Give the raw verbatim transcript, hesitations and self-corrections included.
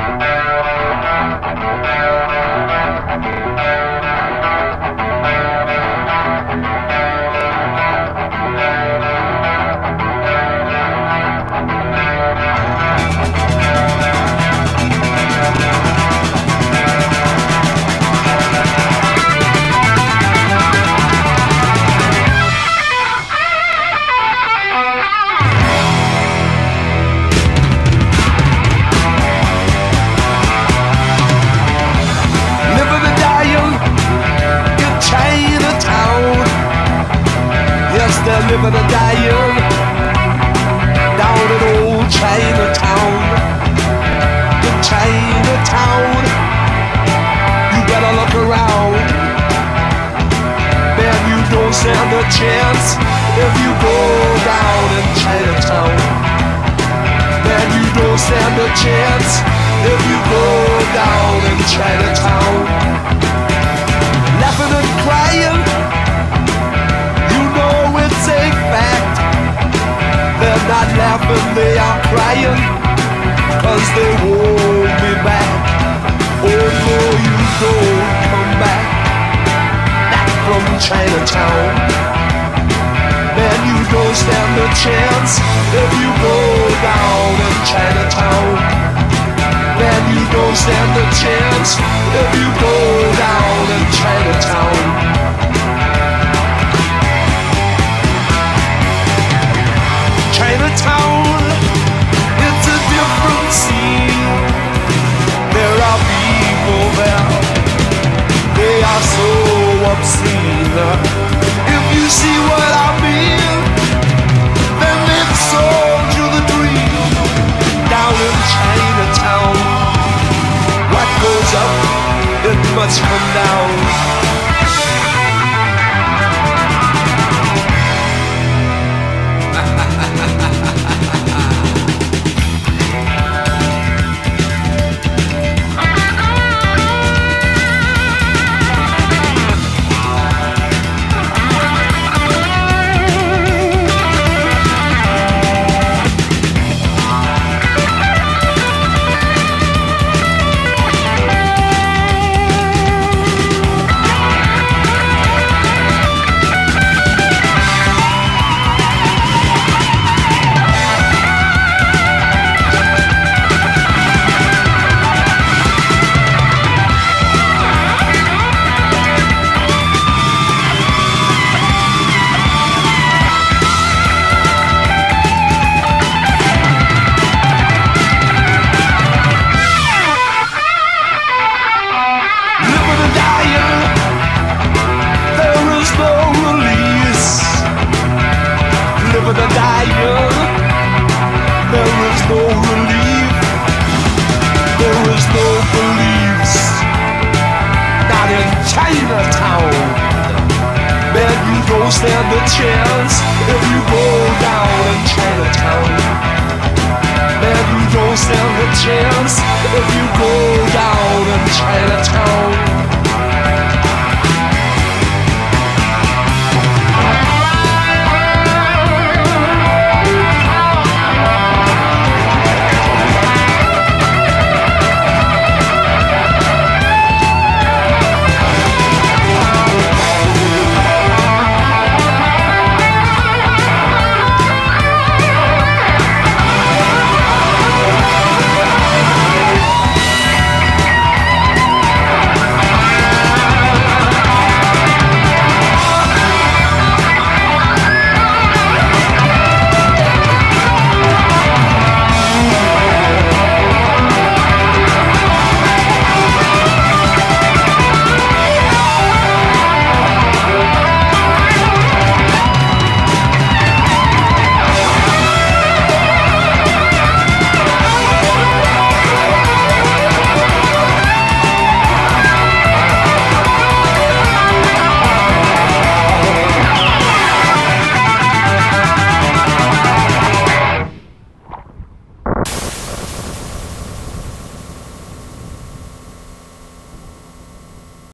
They're living and dying down in old Chinatown. In Chinatown, you better look around. Man, you don't stand a chance if you go down in Chinatown. Man, you don't stand a chance if you go down in Chinatown. Laughing and crying, it's a fact. They're not laughing, they are crying, cause they won't be back. Oh no, you don't come back, back from Chinatown. Man, you don't stand a chance if you go down in Chinatown. Man, you don't stand a chance if you go down in Chinatown. Chinatown, it's a different scene. There are people there, they are so obscene. If you see what I mean, then they've sold you the dream. Down in Chinatown, what goes up, it must come down. Stand a chance if you go down in Chinatown. Man, you don't stand a chance if you go down in Chinatown.